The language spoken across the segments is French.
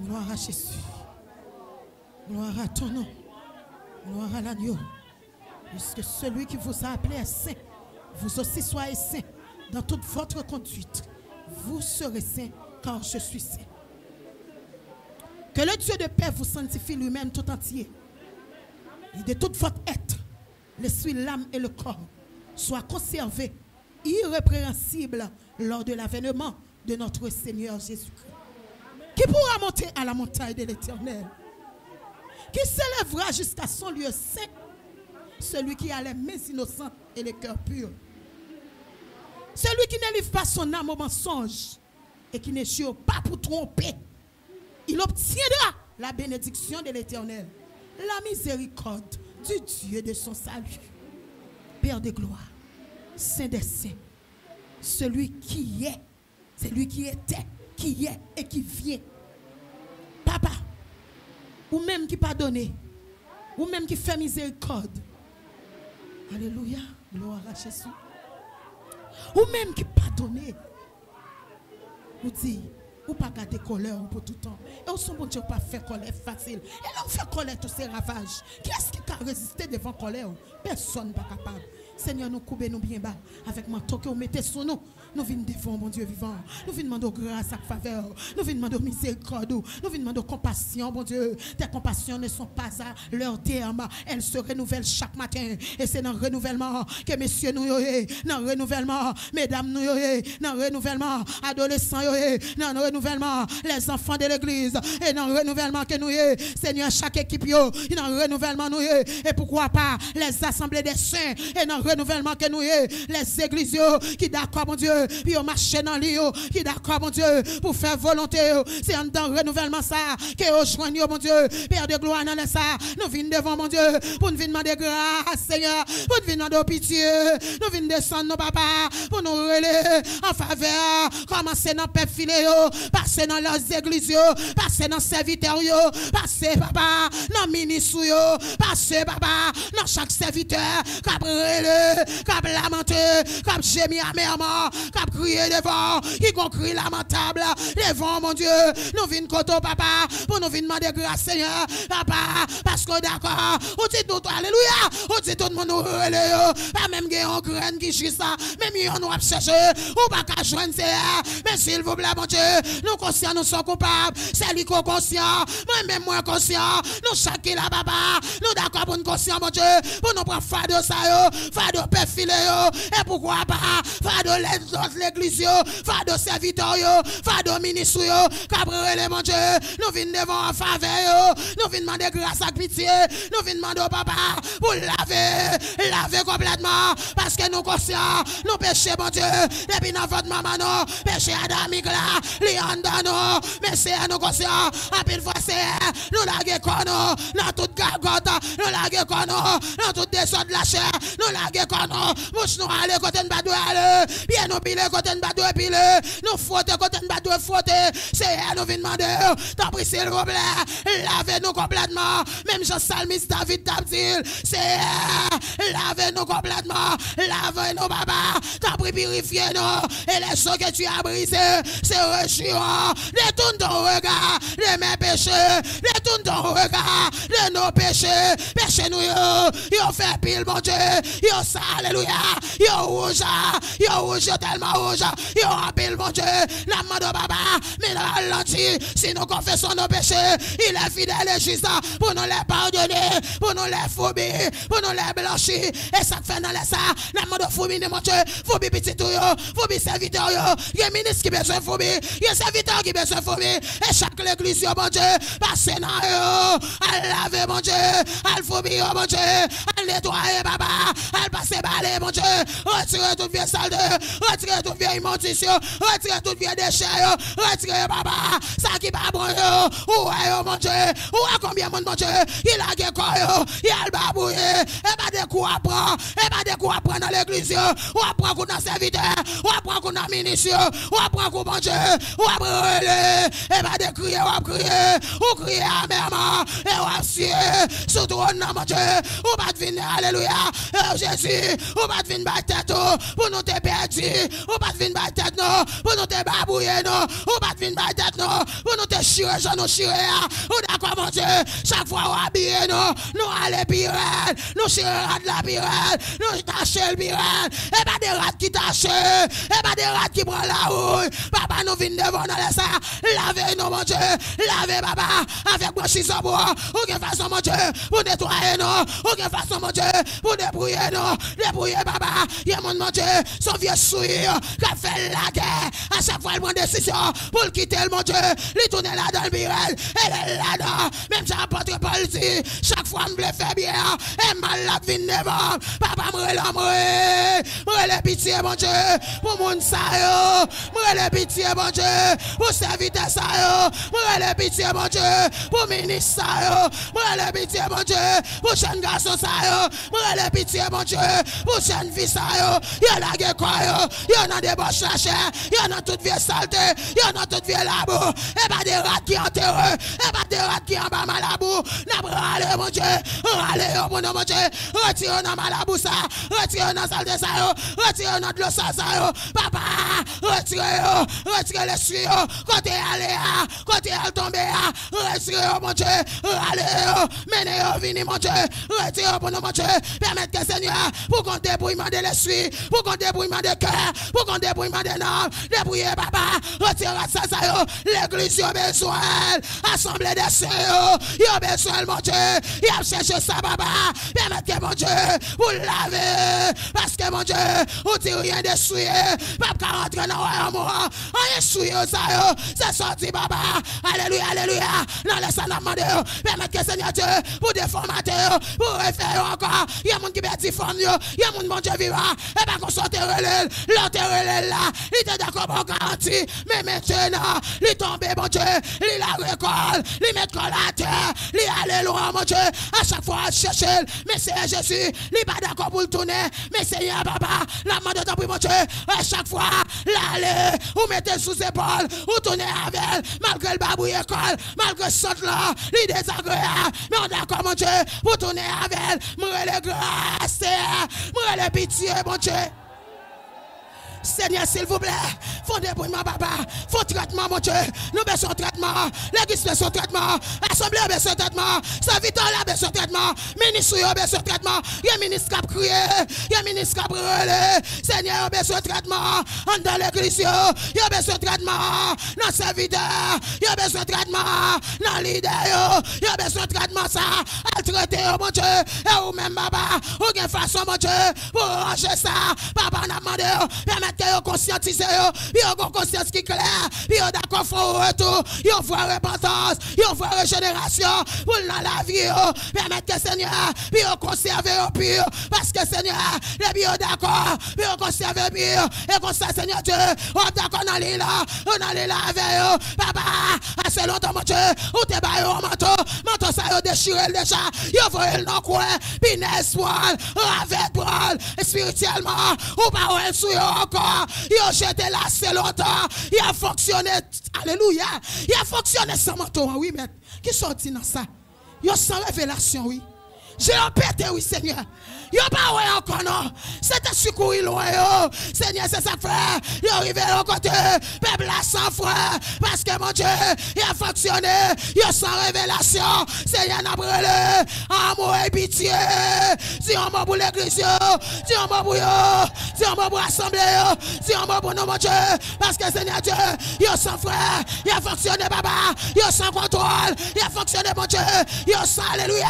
Gloire à Jésus. Gloire à ton nom. Gloire à l'agneau. Puisque celui qui vous a appelé est saint, vous aussi soyez saints dans toute votre conduite. Vous serez saints car je suis saint. Que le Dieu de paix vous sanctifie lui-même tout entier. Et de toute votre être, l'esprit, l'âme et le corps soient conservés irrépréhensibles lors de l'avènement de notre Seigneur Jésus-Christ. Qui pourra monter à la montagne de l'Éternel? Qui s'élèvera jusqu'à son lieu saint? Celui qui a les mains innocentes et les cœurs purs. Celui qui ne livre pas son âme au mensonge et qui ne jure pas pour tromper. Il obtiendra la bénédiction de l'Éternel, la miséricorde du Dieu de son salut. Père de gloire, Saint des saints, celui qui est, celui qui était, qui est et qui vient. Papa, ou même qui pardonne, ou même qui fait miséricorde. Alléluia, gloire à Jésus. Ou même qui pardonne, ou dit, ou pas garder colère pour tout temps. Et on son bon Dieu pas faire colère facile. Et là on fait colère tous ces ravages. Qui est-ce qui a résisté devant colère? Personne n'est pas capable. Seigneur, nous coupons nous bien bas avec manteau que vous mettez sur nous. Nous venons devant mon Dieu vivant. Nous venons demander grâce à faveur. Nous venons demander miséricorde. Nous venons demander compassion, mon Dieu. Tes compassions ne sont pas à leur terme. Elles se renouvellent chaque matin. Et c'est dans le renouvellement que messieurs nous yoye. Dans le renouvellement, mesdames nous yoye. Dans le renouvellement, adolescents yoye. Dans le renouvellement, les enfants de l'église. Et dans le renouvellement que nous yoye. Seigneur, chaque équipe yo. Dans le renouvellement nous yoye. Et pourquoi pas les assemblées des saints. Et dans le renouvellement que nous yoye. Les églises yo, qui d'accord, mon Dieu. Puis on marche dans l'île, qui d'accord, mon Dieu, pour faire volonté. C'est dans le renouvellement ça, que on joigne, mon Dieu, Père de gloire, dans ça. Nous venons devant, mon Dieu, pour nous venir demander grâce, Seigneur, pour nous venir demander pitié. Nous venons descendre, nos papas, pour nous relayer en faveur. Commencer dans le peuple filé, passer dans leurs églises, passer dans les serviteurs, passer, papa, dans le ministre, passer, papa, dans chaque serviteur, cap relé, cap lamenté, cap gémir amèrement. Cap crier devant, qui crie lamentable devant mon Dieu. Nous venons côté papa pour nous venir demander grâce Seigneur, papa, parce que d'accord, on dit tout, alléluia, on dit tout le monde nous relève, pas même un grain qui chie ça, même on nous a cherché, ou pas qu'à joindre Seigneur, mais s'il vous plaît mon Dieu, nous conscients, nous sommes coupables, c'est lui qui est conscient, moi-même moins conscient, nous chaque là papa, nous d'accord pour nous conscient mon Dieu, pour nous prendre fado ça, fado perfilé, et pourquoi pas, fado l'église, fado serviteur, fado ministre, cabrele mon Dieu, nous venons devant en faveur, nous venons demander grâce à pitié, nous venons demander au papa pour laver complètement, parce que nous conscients, nous péchons mon Dieu, depuis dans votre maman, nous péché adamique là, lianda nous, mais c'est à nous conscients, à pile fois c'est, nous laguer con nous, dans toute gargote, nous laguer con nous, dans toute descente de la chair, nous laguer con nous, mouche nous aller côté de badou aller, bien nous pile côté de badou pile, nous frotter côté de badou frotter, c'est à nous venir demander, t'as pris s'il vous plaît, lavez-nous complètement, même Jean-Salmis David Tabdil, c'est lavez-nous complètement, lavez-nous papa, t'as pris purifiez-nous, et les choses que tu as brisées, c'est rechiant, détourne ton regard de mes péchés, détourne ton regard de nos péchés, péchez-nous yo fait pile mon Dieu, yo ça, alléluia, yo rouge, yo tellement rouge, yo en pile mon Dieu, la main de papa, mais la ralenti, si nous confessons nos péchés, il est fidèle et juste pour nous les pardonner, pour nous les phobie, pour nous les blanchir, et ça fait dans les ça, la main de phobie, mon Dieu, phobie petit tout yo, phobie serviteur yo, il y a ministre qui besoin de phobie, il y a serviteur qui besoin de phobie, et chaque l'église yo, mon Dieu, passez dans yo, à laver mon Dieu, à phobie yo, mon Dieu, à nettoyer papa, à passer balai mon Dieu, retirer toute vieille saleté, retirer toute vieille immondition, retirer toute vieille déchet, retirer papa, ça qui pas bon yo, ouais mon Dieu, ouais combien mon Dieu, il a gagné quoi il a le babouillé, et pas de coups à prendre, et pas de coups à prendre dans l'église, ou à prendre dans serviteur, ou à prendre dans ministre, ou à prendre mon Dieu, ou à brûler, et pas de crier, ou crier amèrement, et ou à suer, surtout non mon Dieu, ou pas de venir, alléluia. Jésus, ou pas venir battre tête, pour nous te perdu, ou pas venir battre tête, non, pour nous te babouiller, non, ou pas venir battre tête, non, pour nous te chirer, nous chirer, ou d'accord, mon Dieu, chaque fois, on habille, non, nous allons pirate, nous chirer de la pirate, nous tâcher le pirate, et pas des rats qui tâchent, et pas des rats qui prennent la rouille, papa, nous venons devant nous, ça, lavez-nous, mon Dieu, lavez, papa, avec blanchissant pour, ou quelle façon, mon Dieu, pour nettoyer, non, ou quelle façon, mon Dieu, pour débrouiller, non, débrouiller, papa, il y a mon Dieu, son vieux souillure, qui a fait la guerre, à chaque fois, il prend décision pour le quitter, mon Dieu, il tourne là dans le birel, elle est là-dedans, même si l'apôtre Paul dit, chaque fois, je me fait bien, et mal la vie devant, papa, moi, les pitié, mon Dieu, pour mon sayo, moi, les pitié, mon Dieu, pour serviteur sayo, moi, les pitié, mon Dieu, pour ministre sayo, moi, les pitié, mon Dieu, pour jeune garçon sayo, moi, les pitié, mon Dieu, pour jeune fille sayo, il y en a des quoi, il y en a des boches lâchées, il y en a toute vieille saleté, il y en a toute vieille labou, et pas des rats qui enterrent, et pas des rats qui en bas malabou, n'a pas râlé, mon Dieu, râlé, mon Dieu, retirez dans malabou ça, retirez dans saleté ça, retirez dans de l'eau ça, papa, retirez les suies, côté aller, côté aller tomber, retirez, mon Dieu, râlez, menez, venez, mon Dieu, retirez pour nous, mon Dieu, permettez que Seigneur, pour qu'on débrouillement de l'esprit, pour qu'on débrouillement de cœur, pour qu'on débrouillement de nom, débrouillez, papa, retirez ça, l'église, il y a besoin, assemblée des sœurs, il y a besoin, mon Dieu, il y a cherché ça, papa, permettez, mon Dieu, vous laver, parce que, mon Dieu, vous ne rien de souillé, papa, rentrer dans le royaume, rien souillé, ça, c'est sorti, papa, alléluia, alléluia, non, laissez nous demander, permettez que Seigneur Dieu, pour déformater, pour refaire encore, il y a des gens qui perdent forme, il y a des gens, mon Dieu, vivant, et pas qu'on sorte l'autre là, il était d'accord pour garantie, mais maintenant, il tombe, mon Dieu, il la récolte, il met la terre, il allait loin, mon Dieu, à chaque fois, à chercher, mais c'est Jésus, il n'est pas d'accord pour le tourner, mais Seigneur, papa, la main de ton prix, mon Dieu, à chaque fois, l'aller, vous mettez sous épaule, vous tournez avec, malgré le babouille école, malgré ce saute là, il est désagréable, mais on est d'accord, mon Dieu, vous tournez avec, moi les grâces, moi les pitié, mon Dieu. Seigneur, s'il vous plaît, faut débrouillement, papa, faut traitement, mon Dieu. Nous besoin de traitement, l'église besoin de traitement, l'assemblée besoin de traitement, serviteur là besoin de traitement, ministre besoin de traitement, il y a ministre qui a crié, il y a ministre qui a brûlé. Seigneur, a besoin de traitement, dans l'église, il y a besoin de traitement, dans le serviteur, il y a besoin de traitement, dans l'idée, il y a besoin de traitement, ça, à traiter, mon Dieu, et ou même, papa, ou une façon, mon Dieu, pour ranger ça, papa, on a demandé, que vous conscientisez, vous avez une conscience qui est claire, vous avez d'accord pour retour, vous avez repentance, vous avez régénération pour la vie, permettez que Seigneur, vous conservez au pur, parce que Seigneur, les bio d'accord, vous conservez au pur, et comme ça, Seigneur Dieu, on est d'accord dans l'île, on allait la avec papa, assez longtemps, mon Dieu, on te baille au manteau, ça a déchiré déjà, vous voyez le nom quoi, pinesse, avec bral, spirituellement, ou pas où sur encore. Il a jeté là assez longtemps. Il a fonctionné. Alléluia. Il a fonctionné sans manteau. Oui, mais qui sortit dans ça? Il a sans révélation, oui. J'ai pété, oui, Seigneur. Il n'y a pas ouais encore, non. C'était secouru loin, yo. Seigneur, c'est ça, frère. Il est arrivé au côté. Peuple là sans frère. Parce que mon Dieu, il a fonctionné. Il a sans révélation. Seigneur, n'a brûlé. Amour et pitié. Si on m'a pour l'église, si on m'a pour yo. Si on m'a pour l'assemblée, si on m'a pour nous, mon Dieu. Parce que Seigneur Dieu, il a sans frère. Il a fonctionné, papa. Il a sans contrôle. Il a fonctionné, mon Dieu. Il a sans, alléluia.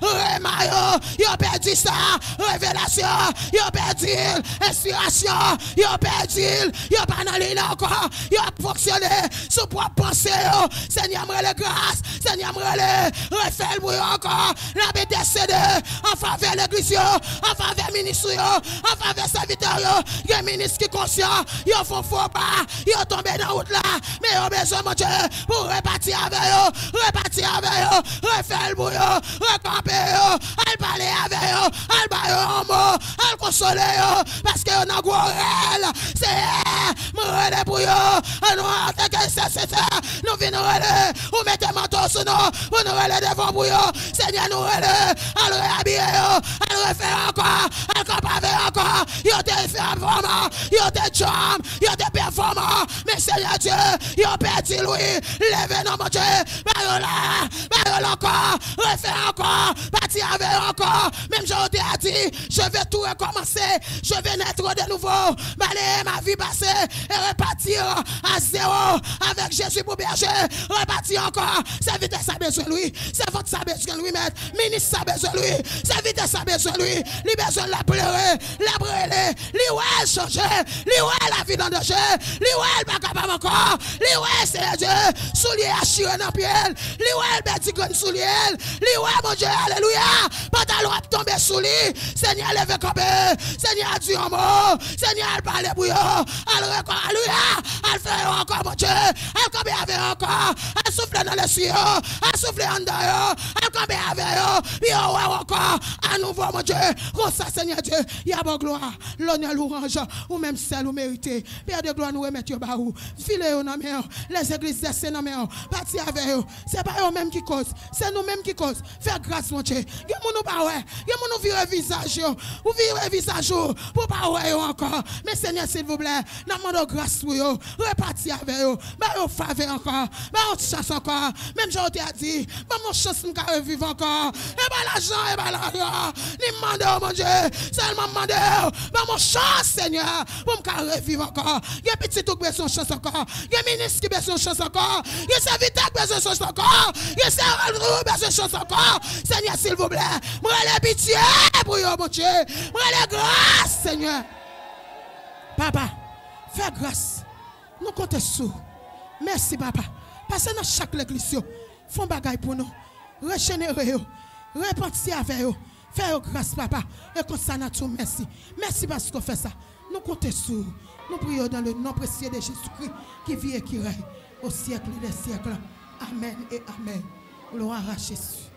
Remayo. Il a perdu ça. Révélation, il a perdu inspiration, il a perdu, il a pas dans l'île encore, il a fonctionné sous propre pensée. Seigneur, me les grâces, Seigneur, me les refait le bruit encore, la décédé en faveur de l'église, en faveur du ministre, en faveur du serviteur, il y a un ministre qui est conscient, il a fait faux pas, il a tombé dans la route là, mais il a besoin, mon Dieu, pour repartir avec eux, refaire le bruit, recamper, aller parler avec eux, un mot, un consoler, parce que on a gourel, c'est nous relais pour eux, nous venons relais, nous mettons manteau sous nous, pour nous aller devant pour eux. Seigneur, nous aller, à le réhabiller, à le refaire encore, à le comparer encore. Ils te fait vraiment, ils te charme, ils te performant. Mais Seigneur Dieu, ils ont perdu Louis. Levez nous, mon Dieu. Barola encore, refaire encore, partir avec encore. Même je t'ai dit, je vais tout recommencer. Je vais naître de nouveau. Balayer ma vie passée et repartir à zéro avec Jésus pour berger. Repartir encore. C'est vitesse ça besoin de lui. C'est votre ça besoin de lui, maître. Ministre ça besoin de lui. C'est vitesse ça besoin de lui. Lui besoin de la pleurer, la brûler. Lui ouais changer. Lui ouais la vie dans le danger. Lui ouais pas capable encore. Lui ouais c'est Dieu. Soulier à chier dans pied. Lui ouais petit gun soulier. Lui ouais mon Dieu alléluia. Pantalon a tombé sous lui. Seigneur lève campé. Seigneur a dit un mot. Seigneur a parlé pour eux. Alléluia. Elle fait encore mon Dieu. Elle campe avec encore. Elle souffle dans les cieux. Elle souffle en dehors. Elle campe avec eux. Puis encore. À nouveau mon Dieu. Comme ça Seigneur Dieu. Il y a bonne gloire. L'honneur, l'orange. Ou même celle ou mérité. Père de gloire nous remettre au baou. Filez au nom. Les églises de nos mains. Parti avec eux. C'est pas eux même qui cause. C'est nous mêmes qui cause. Faire grâce mon Dieu. Y'a nous pas ouais. Y'a nous vire visage. Ou vire visage. Pour pas ouais encore. Mais Seigneur s'il vous plaît. Nous demandons grâce pour eux. Repartir avec eux. Bah au faveur encore. Bah au chance encore. Même je t'ai dit. Bah mon chance nous carré vivre encore. Et bah l'argent et bah l'argent. Ni demandez mon Dieu. Seulement demandez. Bah mon chance Seigneur. Pour me carré vivre encore. Y'a petit tout besoin de chance encore. Y'a ministre qui besoin de chance encore. Y'a serviteur qui besoin de chance encore. Y'a serviteur qui besoin de chance encore. Seigneur s'il vous plaît. Moi les pitié pour eux mon Dieu. Moi les grâce Seigneur. Papa. Fais grâce. Nous comptons sur. Merci, papa. Passez dans chaque église. Font bagaille pour nous. Régénérer. Repentir avec eux. Fais grâce, papa. Et comme ça, nous merci. Merci parce qu'on fait ça. Nous comptons sur. Nous prions dans le nom précieux de Jésus-Christ qui vit et qui règne au siècle des siècles. Amen et amen. Gloire à Jésus.